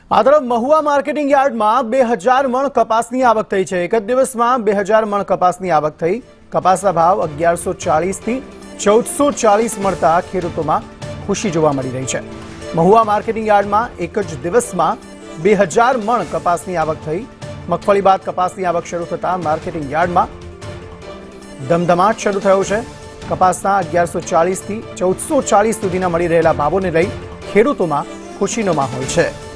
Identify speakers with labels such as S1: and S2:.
S1: આ તરફ મહુવા માર્કેટિંગ યાર્ડમાં 2000 મણ કપાસની આવક થઈ છે। એક જ દિવસમાં 2000 મણ કપાસની આવક થઈ। કપાસના ભાવ 1140 થી 1440 મળતા ખેડૂતોમાં ખુશી જોવા મળી રહી છે। મહુવા માર્કેટિંગ યાર્ડમાં એક જ દિવસમાં 2000 મણ કપાસની આવક થઈ। મગફળી બાદ કપાસની આવક શરૂ થતા માર્કેટિંગ યાર્ડમાં ધમધમાટ શરૂ થયો છે। કપાસના 1140 થી 1440 સુધીના મળી રહેલા ભાવોને લઈ ખેડૂતોમાં ખુશીનો માહોલ છે।